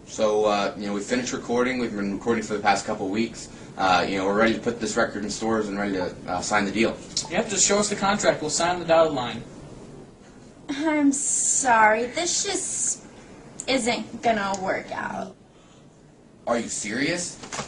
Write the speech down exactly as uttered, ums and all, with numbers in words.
So, uh, you know, we finished recording. We've been recording for the past couple weeks. Uh, you know, we're ready to put this record in stores and ready to uh, sign the deal. Yep, just show us the contract. We'll sign the dotted line. I'm sorry. This just isn't gonna work out. Are you serious?